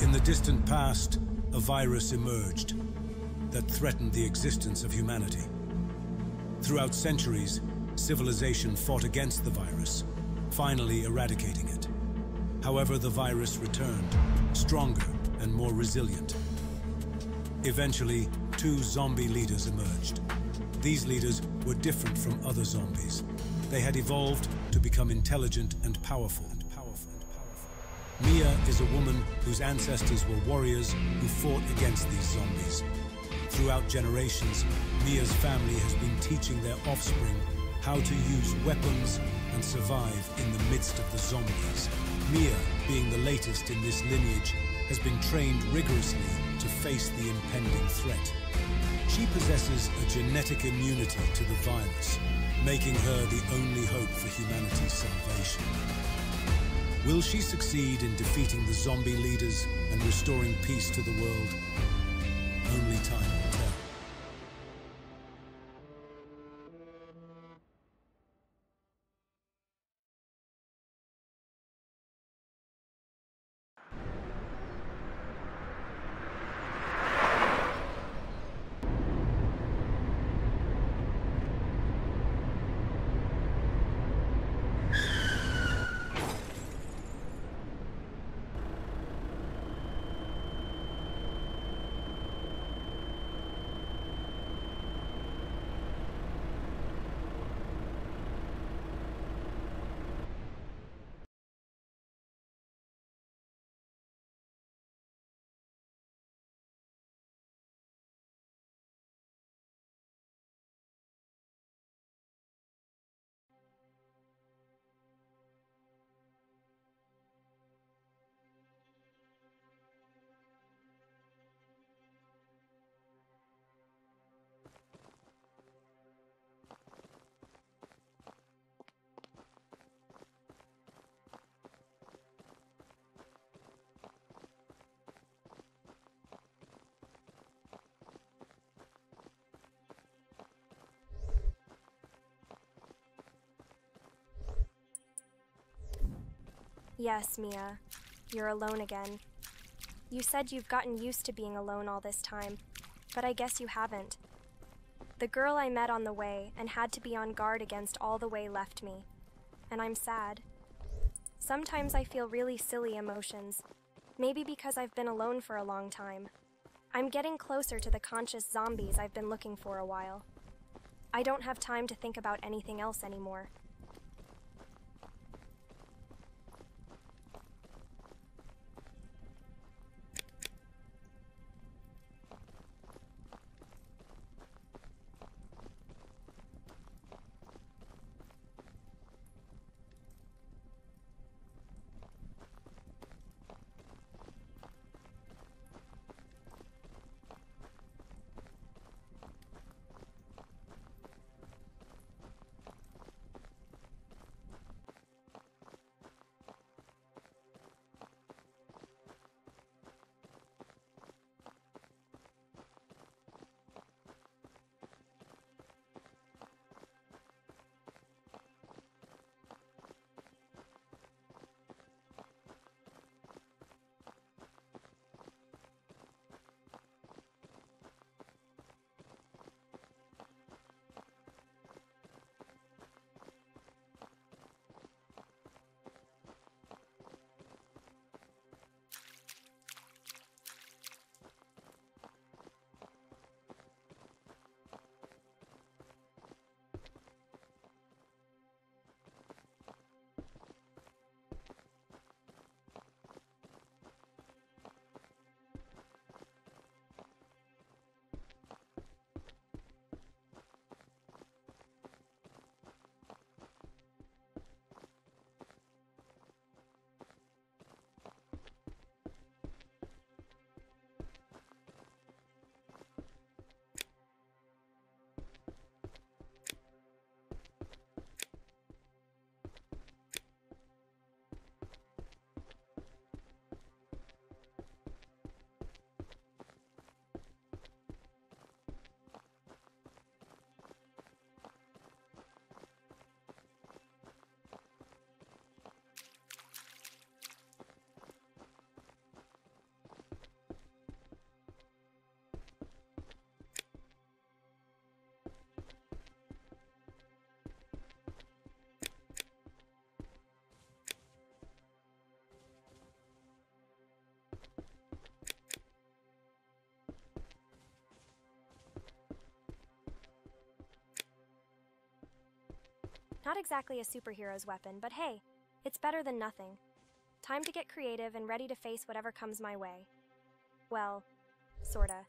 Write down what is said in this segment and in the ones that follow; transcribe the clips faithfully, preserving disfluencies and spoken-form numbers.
In the distant past, a virus emerged that threatened the existence of humanity. Throughout centuries, civilization fought against the virus, finally eradicating it. However, the virus returned, stronger and more resilient. Eventually, two zombie leaders emerged. These leaders were different from other zombies. They had evolved to become intelligent and powerful. And powerful and powerful. Mia is a woman whose ancestors were warriors who fought against these zombies. Throughout generations, Mia's family has been teaching their offspring how to use weapons and survive in the midst of the zombies. Mia, being the latest in this lineage, has been trained rigorously to face the impending threat. She possesses a genetic immunity to the virus, making her the only hope for humanity's salvation. Will she succeed in defeating the zombie leaders and restoring peace to the world? Only time will tell. Yes, Mia. You're alone again. You said you've gotten used to being alone all this time, but I guess you haven't. The girl I met on the way and had to be on guard against all the way left me, and I'm sad. Sometimes I feel really silly emotions, maybe because I've been alone for a long time. I'm getting closer to the conscious zombies I've been looking for a while. I don't have time to think about anything else anymore. Not exactly a superhero's weapon, but hey, it's better than nothing. Time to get creative and ready to face whatever comes my way. Well, sorta.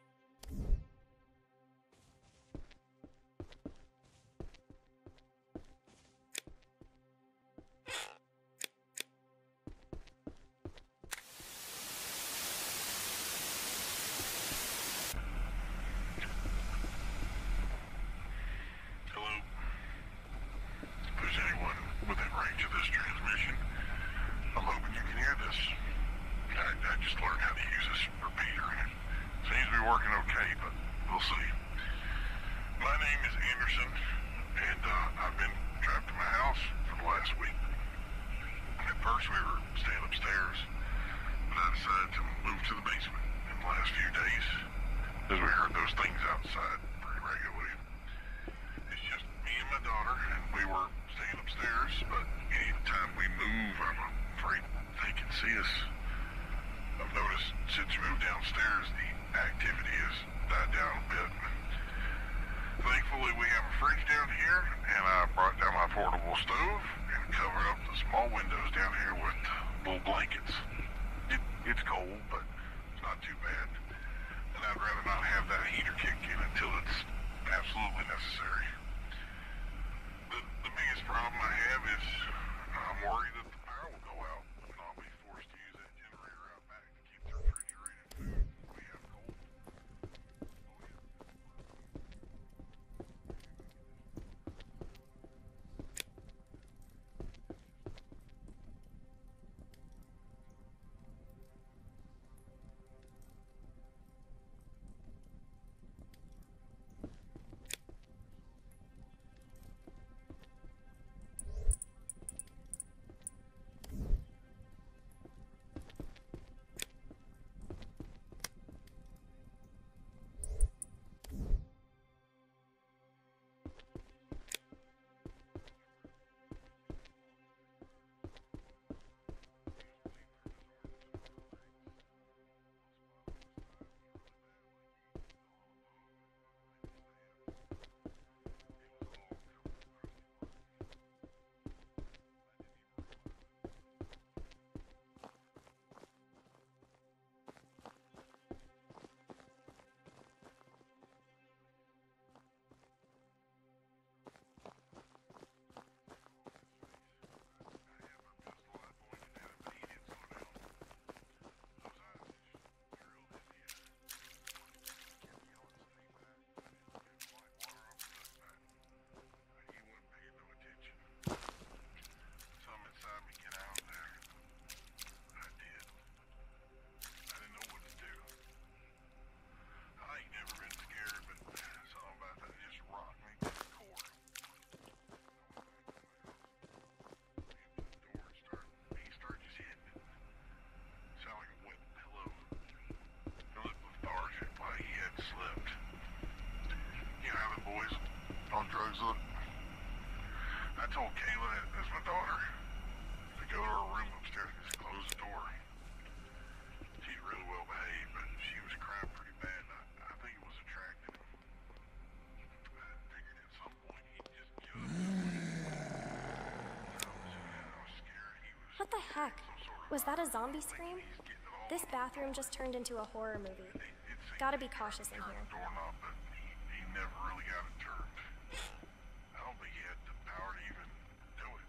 I told Kayla, that's my daughter, to go to her room upstairs and just close the door. She's really well behaved, but she was crying pretty bad, and I, I think it was attracting him. I figured at some point he'd just judge. I was, I was scared he was... What the heck? Was that a zombie scream? This bathroom just turned into a horror movie. Gotta be cautious in here. Doorknob, but he, he never really got it turned. I don't think he had the power to even do it.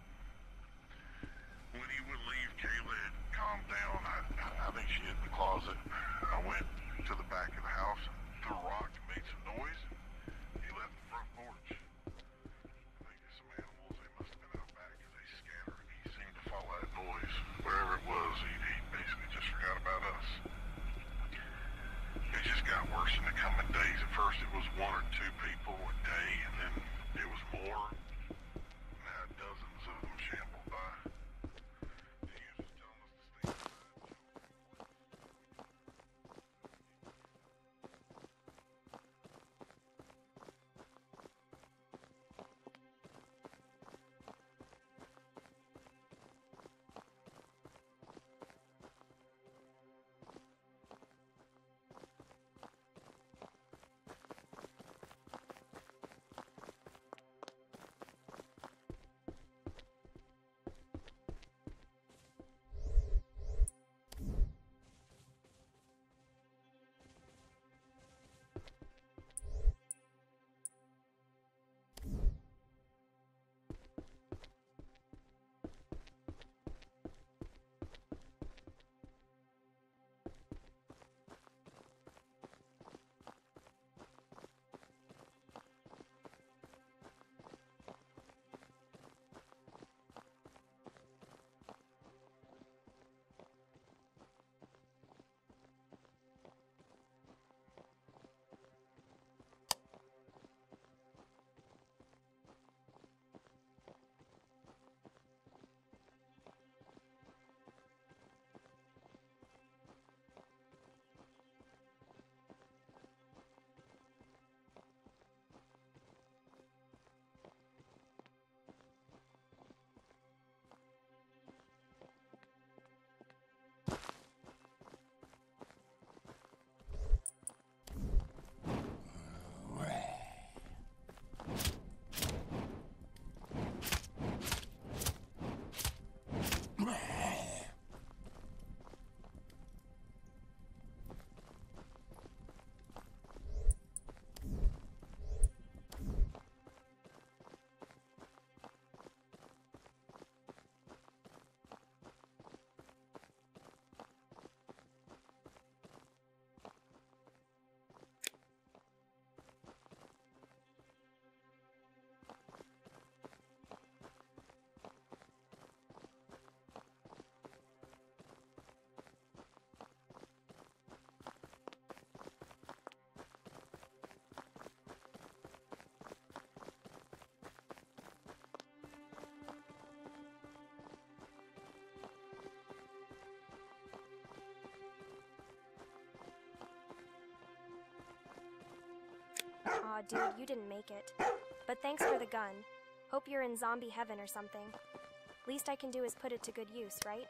When he would leave, Kayla had calmed down. I, I think she hid in the closet. I went to the back of the house, threw a rock and made some noise. He left the front porch. I think there's some animals. They must have been out back because they scattered. He seemed to follow that noise. Wherever it was, he, he basically just forgot about us. It just got worse in the coming days. At first it was one or two people, Aw, dude, you didn't make it. But thanks for the gun. Hope you're in zombie heaven or something. Least I can do is put it to good use, right?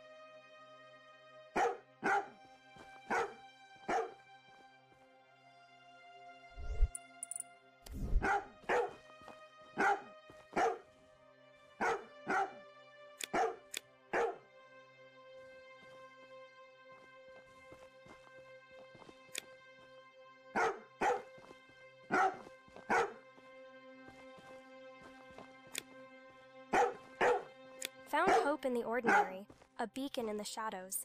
Found hope in the ordinary, a beacon in the shadows.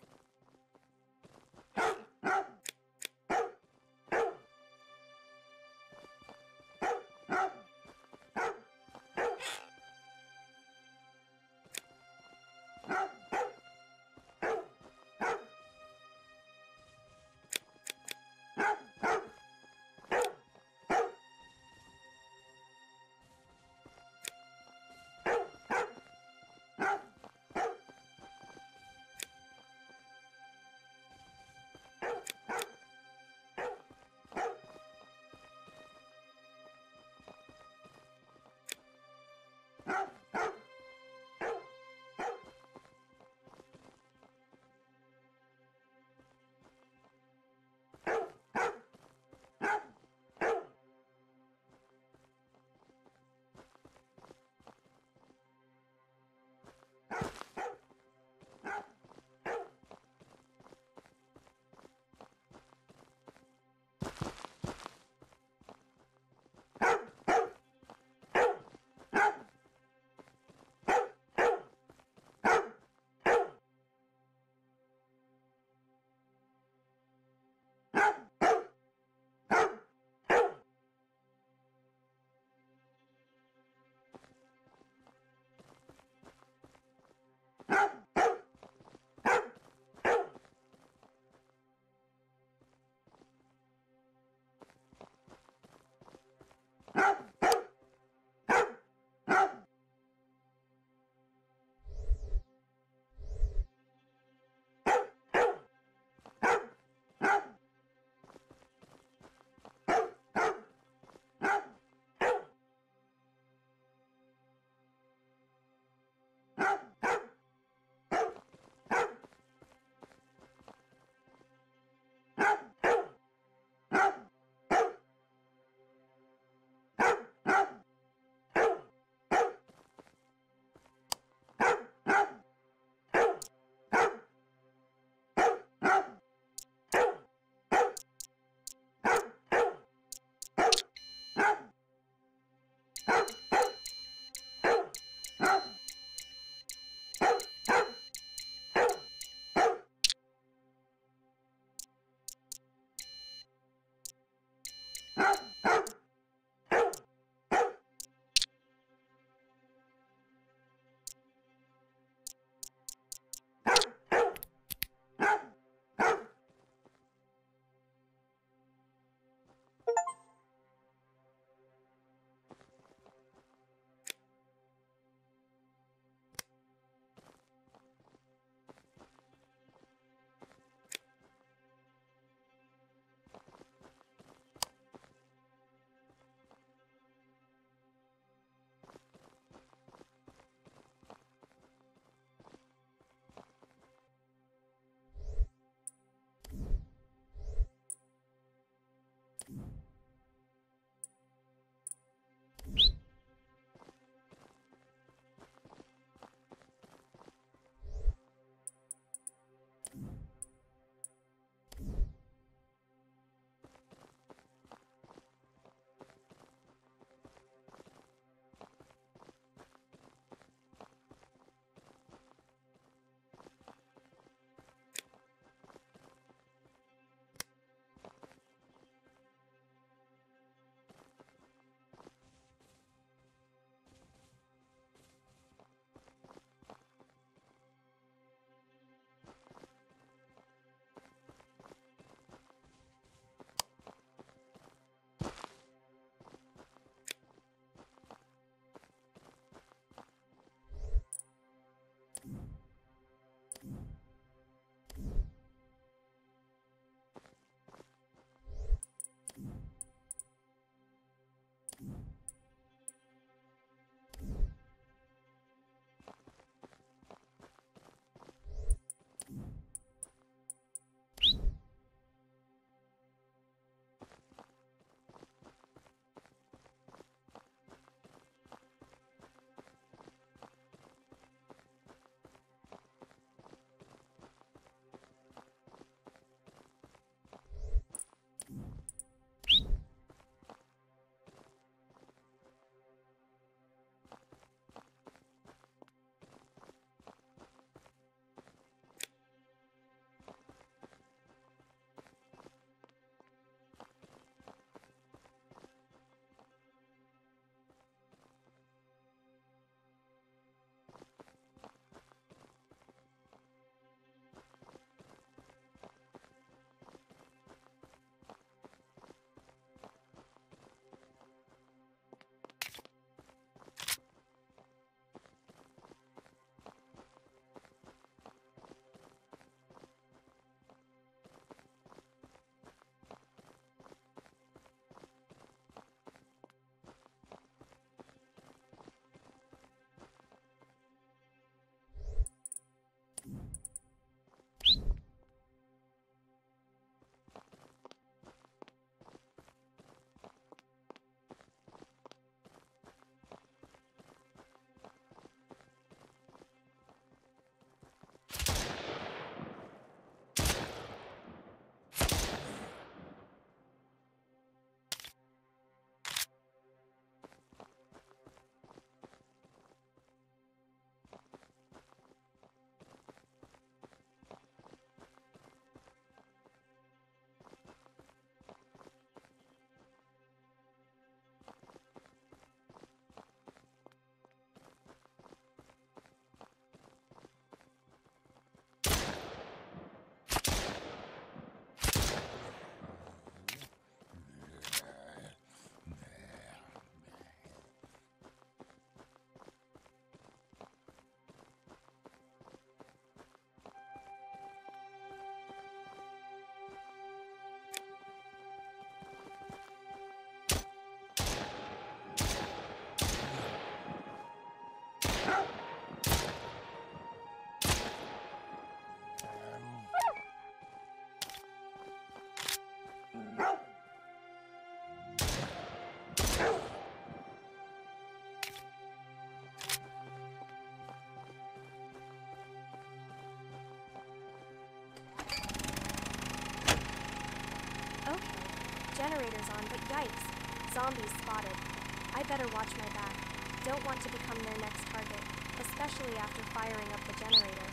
generator's on, but yikes. Zombies spotted. I better watch my back. Don't want to become their next target, especially after firing up the generator.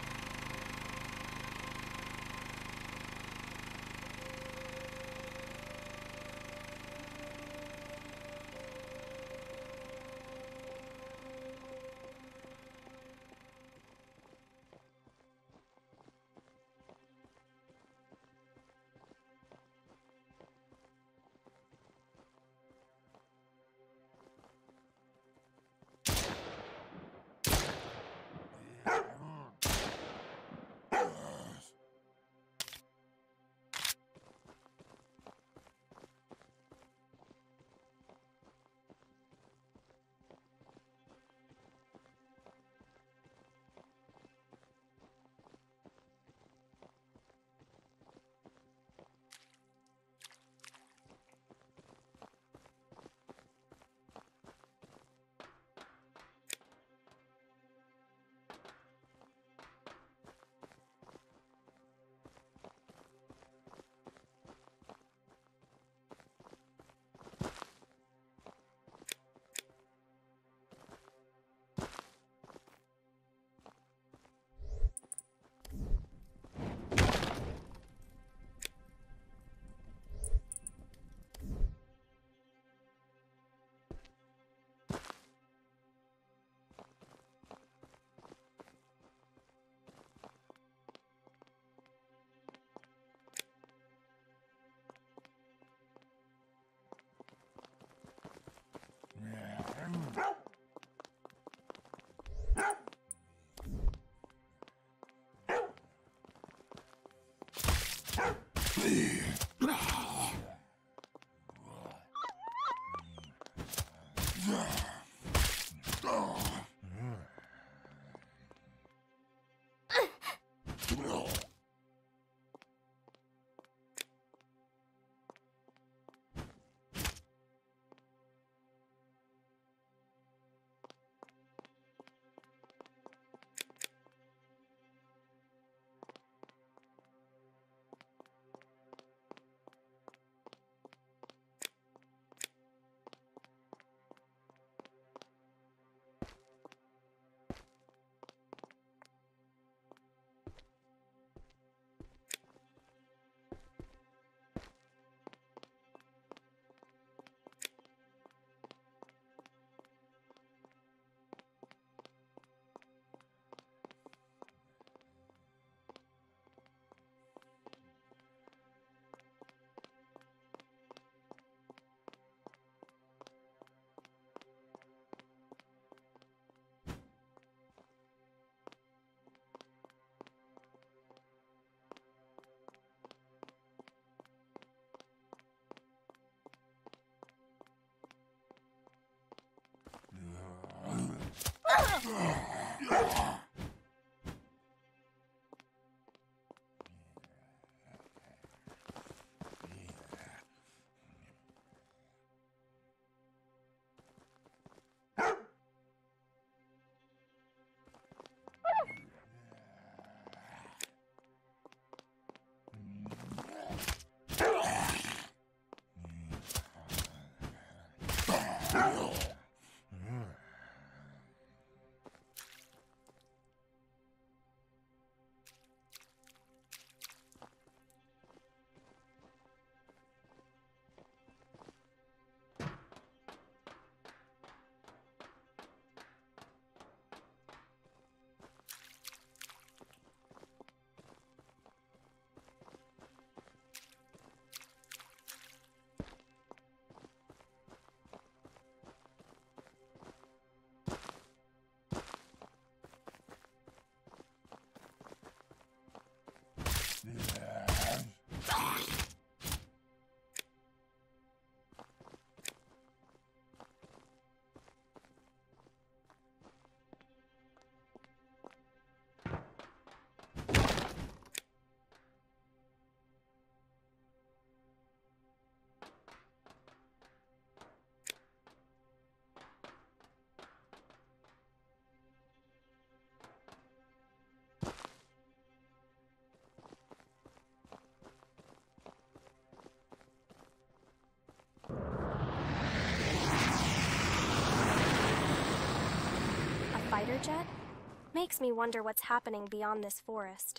fighter jet? Makes me wonder what's happening beyond this forest.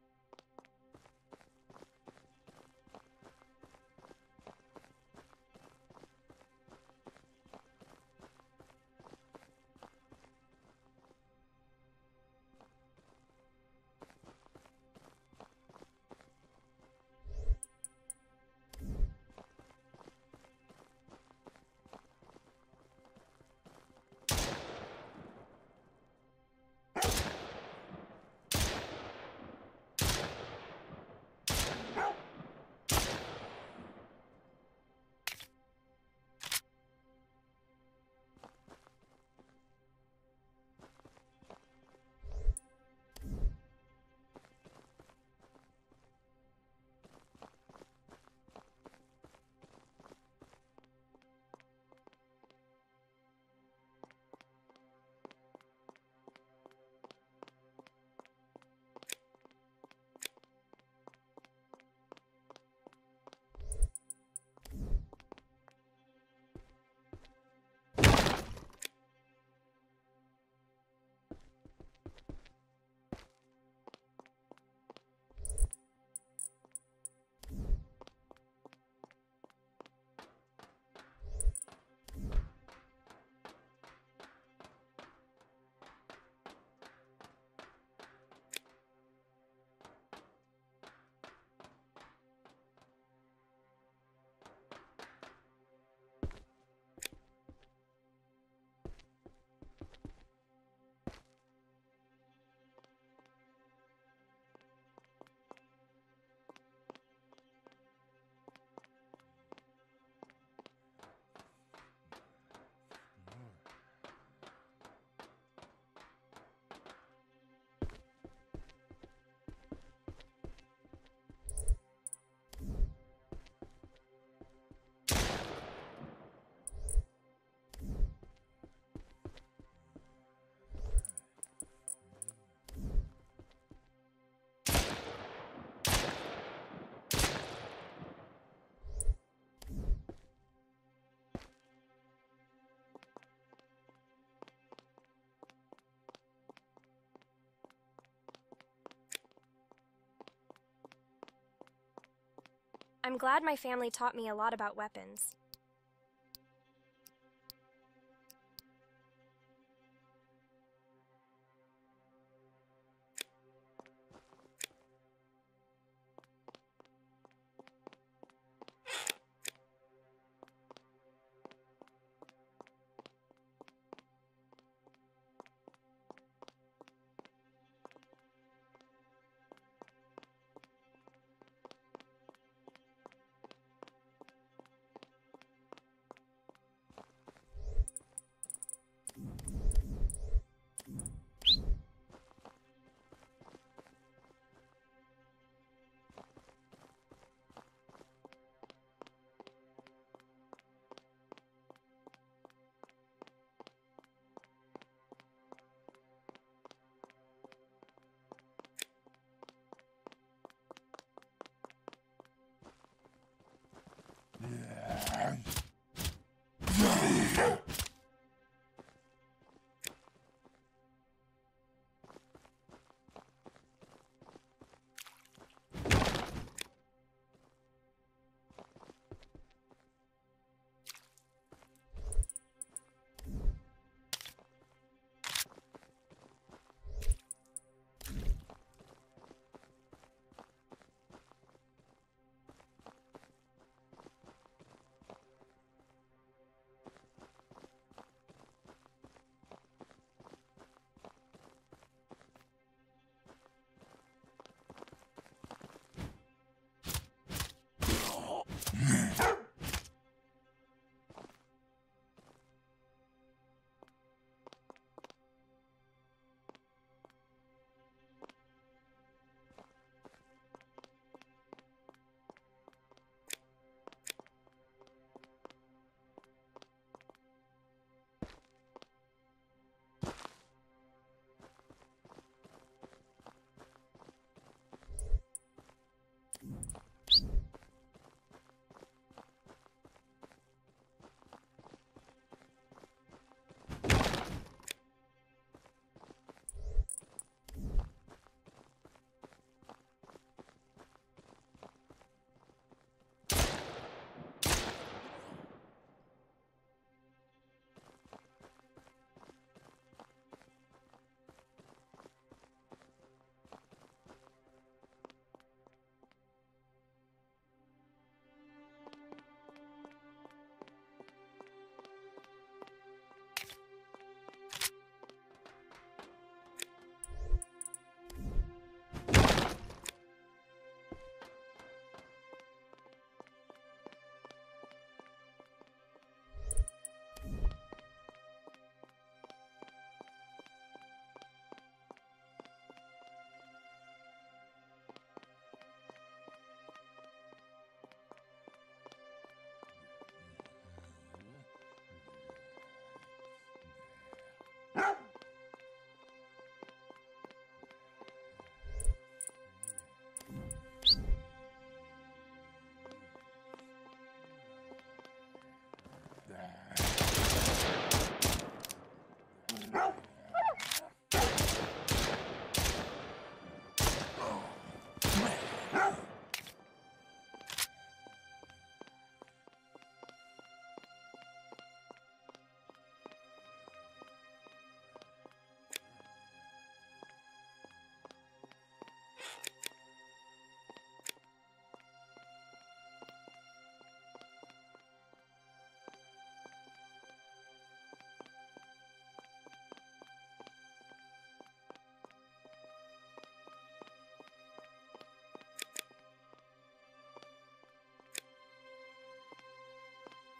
I'm glad my family taught me a lot about weapons.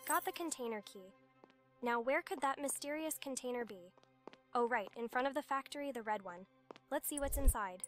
Got the container key. Now where could that mysterious container be? Oh right, in front of the factory, the red one. Let's see what's inside.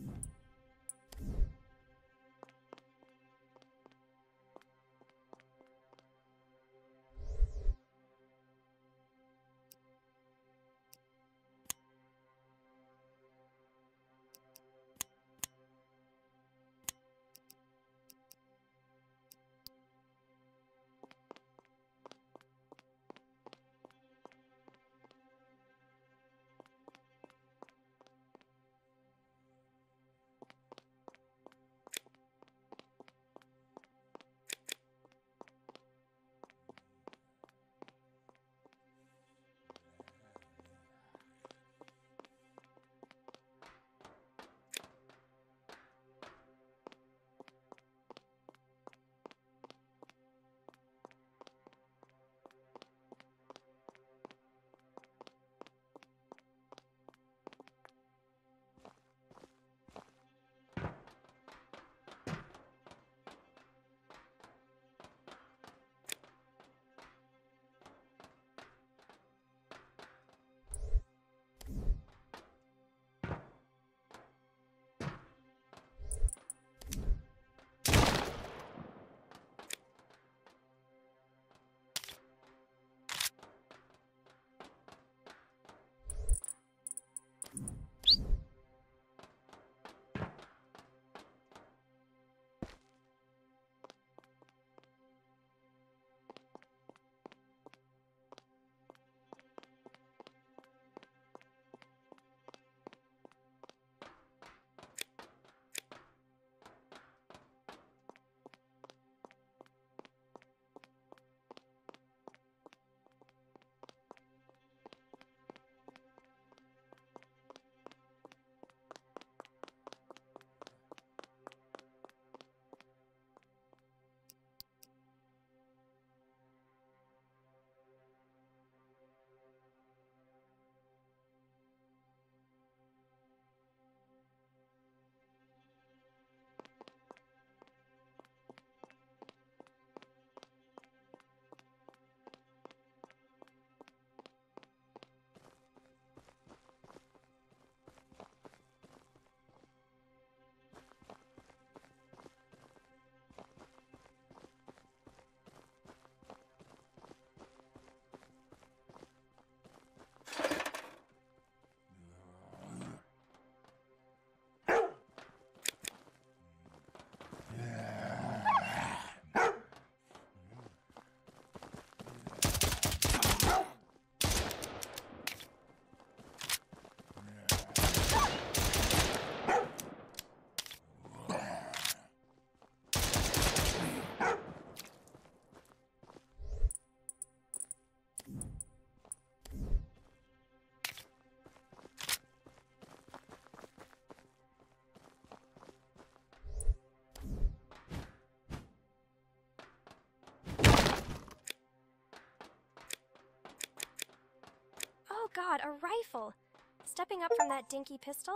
Oh god, a rifle! Stepping up from that dinky pistol?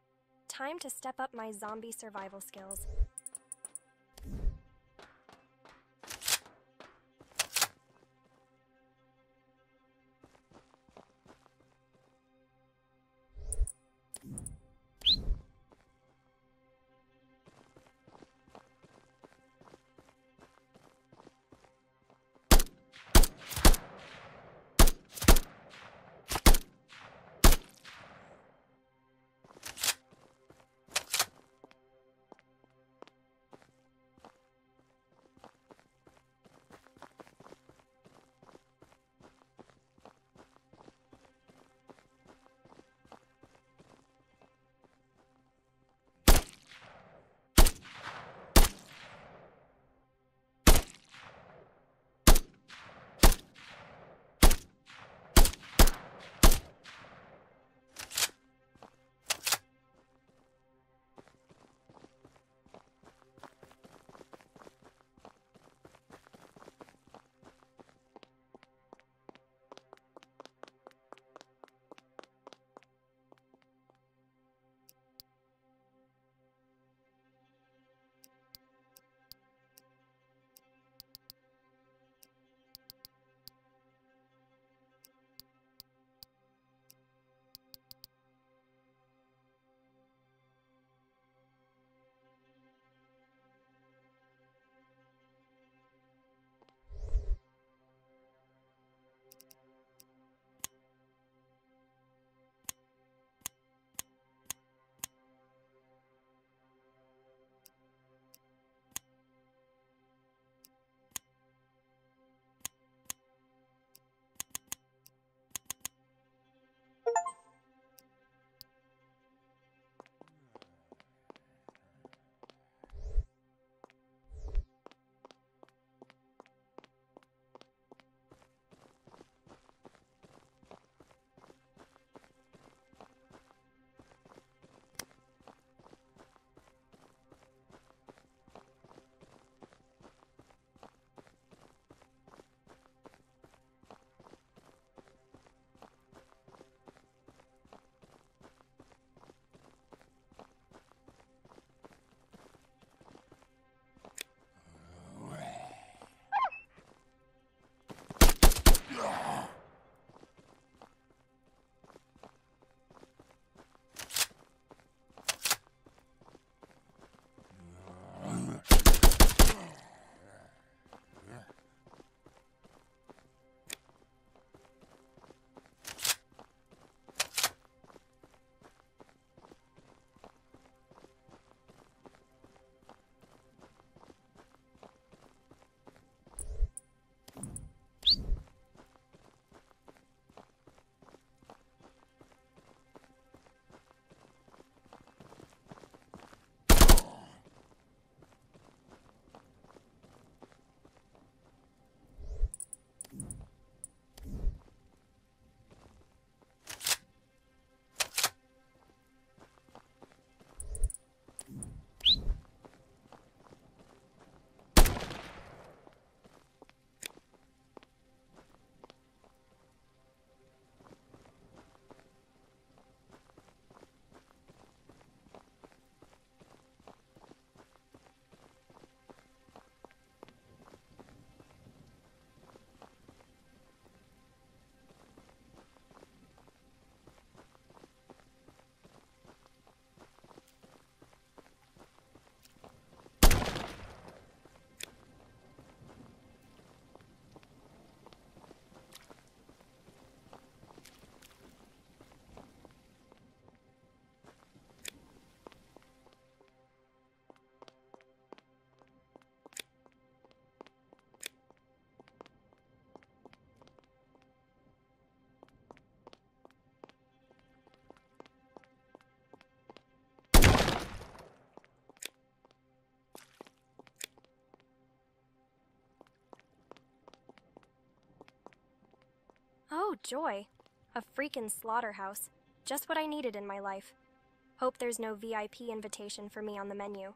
Time to step up my zombie survival skills. Oh, joy. A freaking slaughterhouse. Just what I needed in my life. Hope there's no V I P invitation for me on the menu.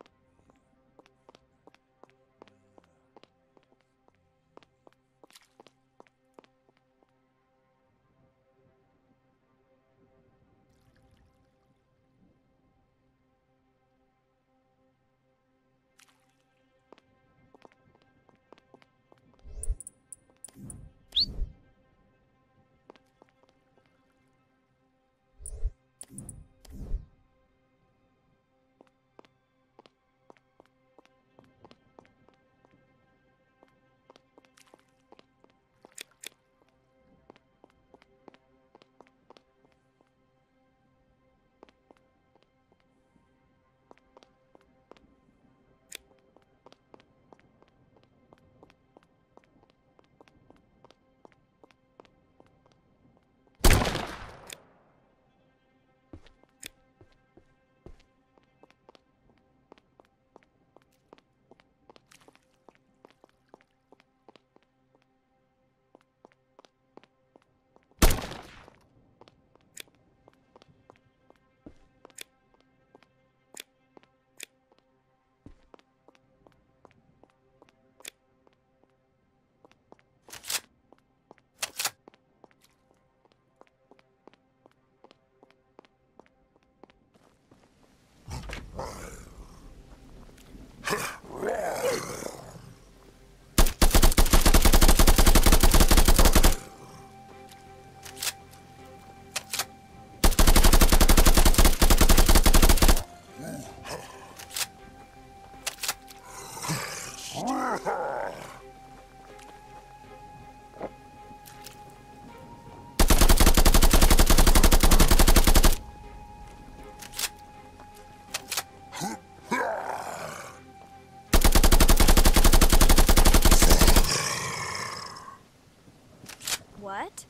What?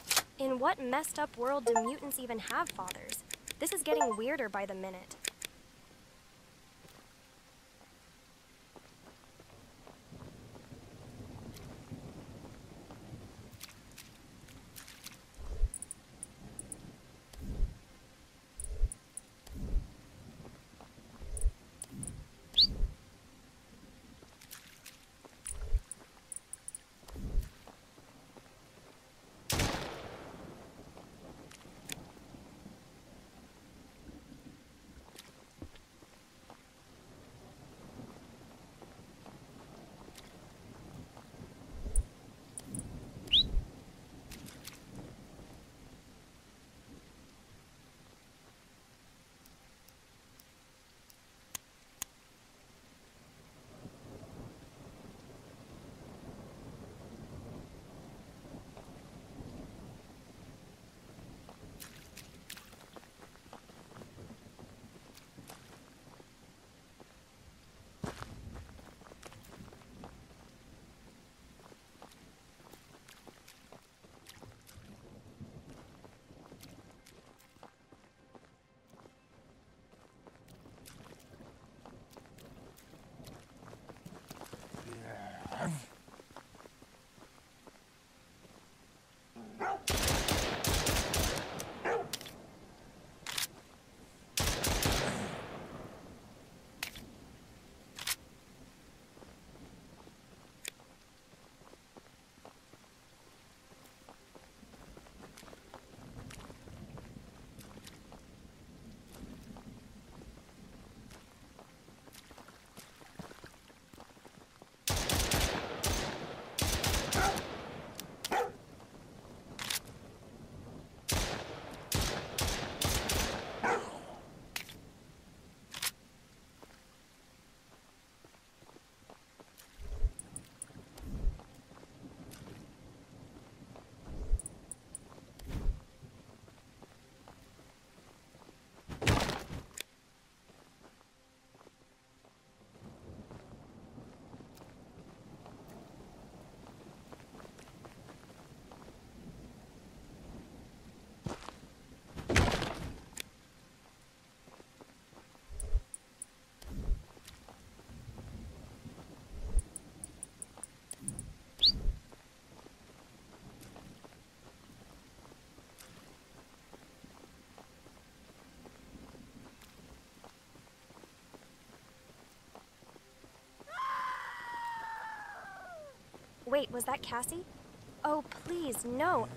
In what messed up world do mutants even have fathers? This is getting weirder by the minute. Wait, was that Cassie? Oh, please, no.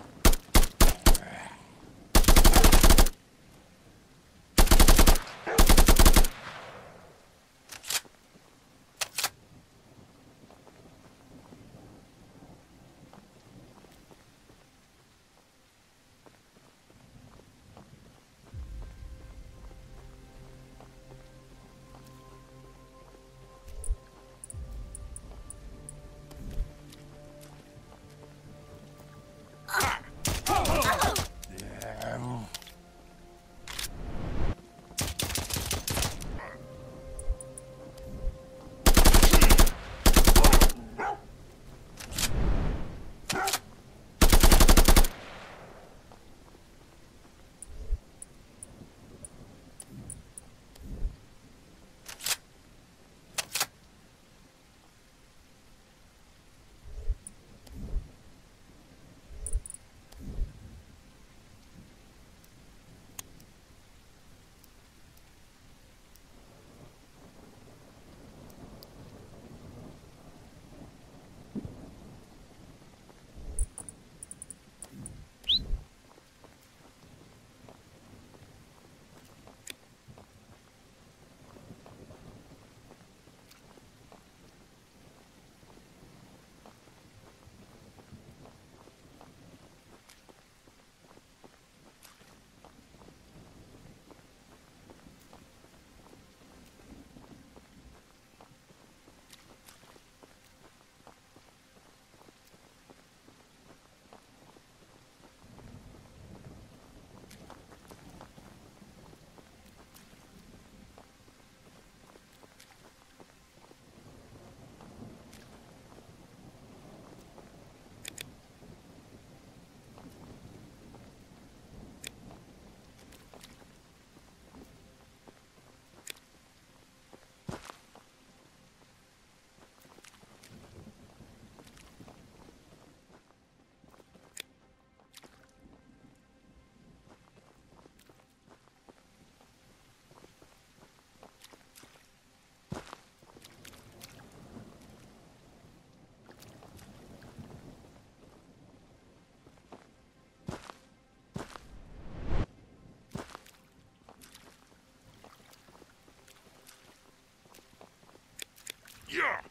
Yeah!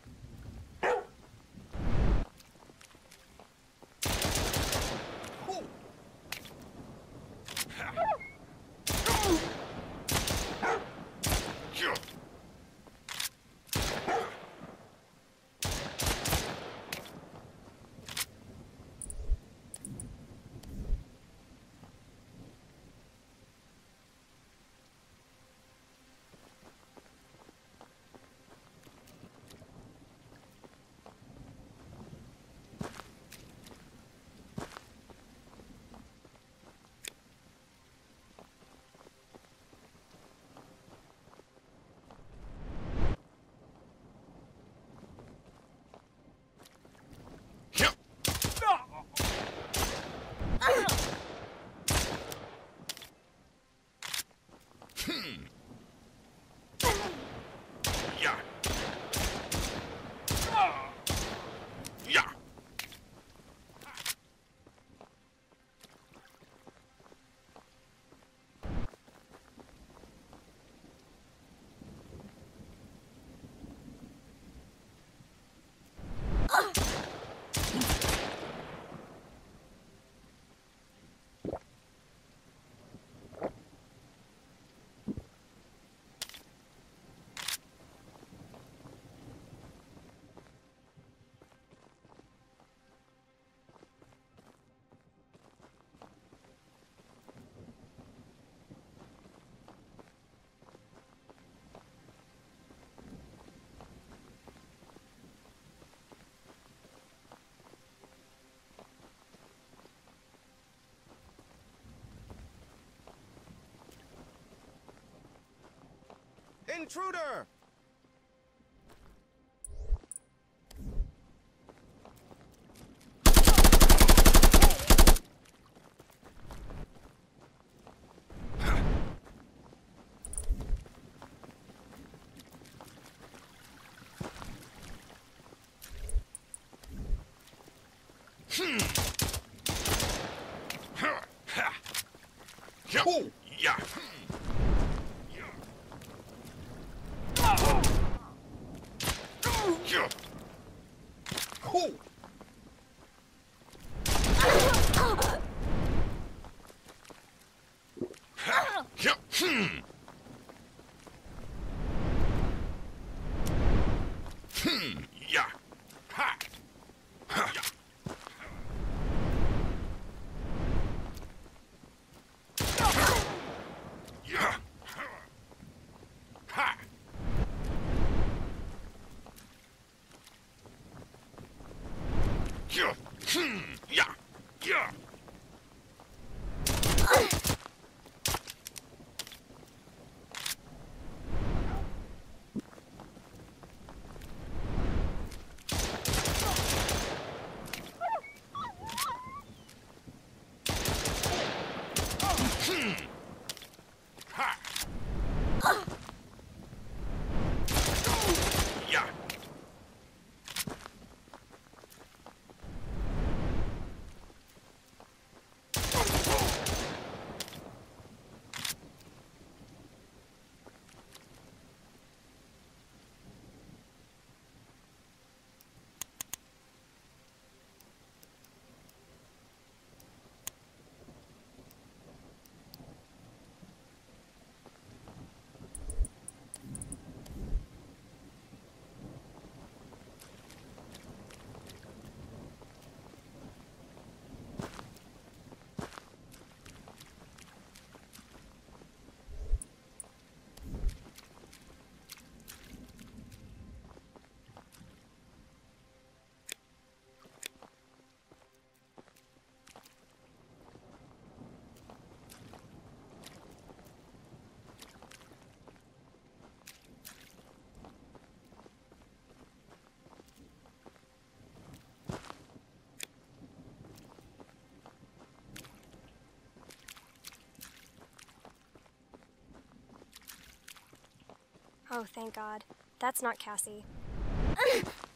Intruder! Yeah. Oh, thank God. That's not Cassie.